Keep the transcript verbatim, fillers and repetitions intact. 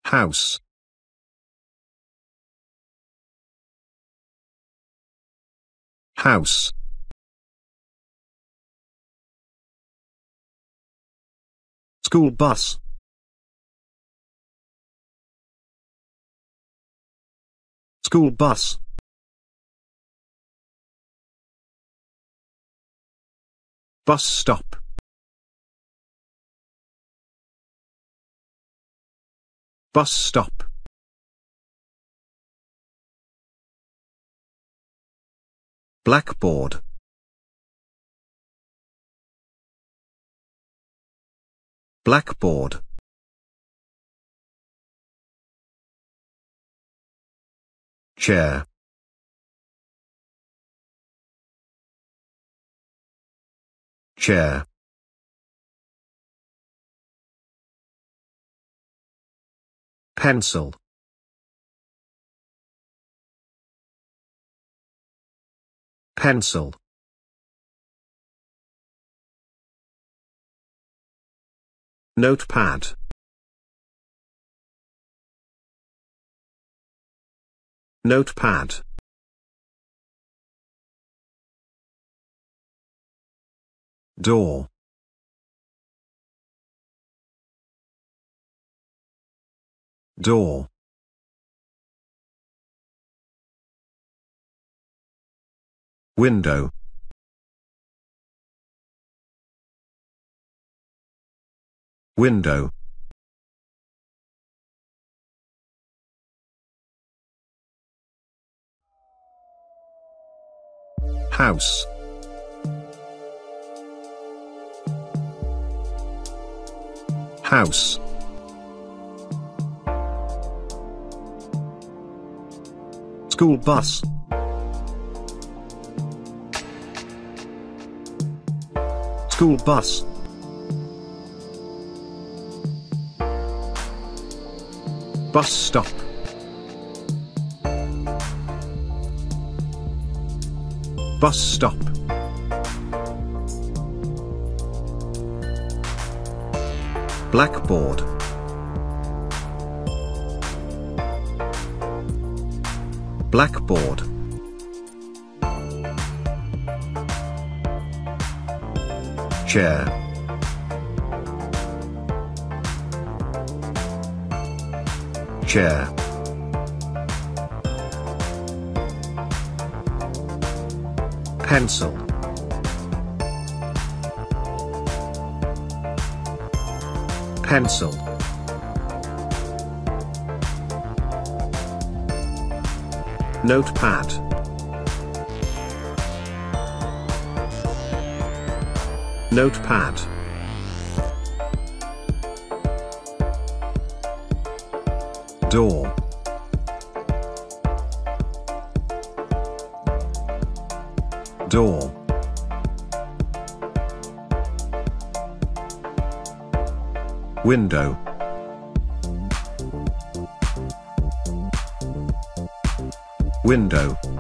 House. House. School bus. School bus. Bus stop. Bus stop. Blackboard. Blackboard. Chair. Chair. Pencil. Pencil. Notepad. Notepad. Door. Door. Window. Window. House. House. School bus. School bus. Bus stop. Bus stop. Blackboard. Blackboard. Chair. Chair. Pencil. Pencil. Notepad. Notepad. Door. Door. Window. Window.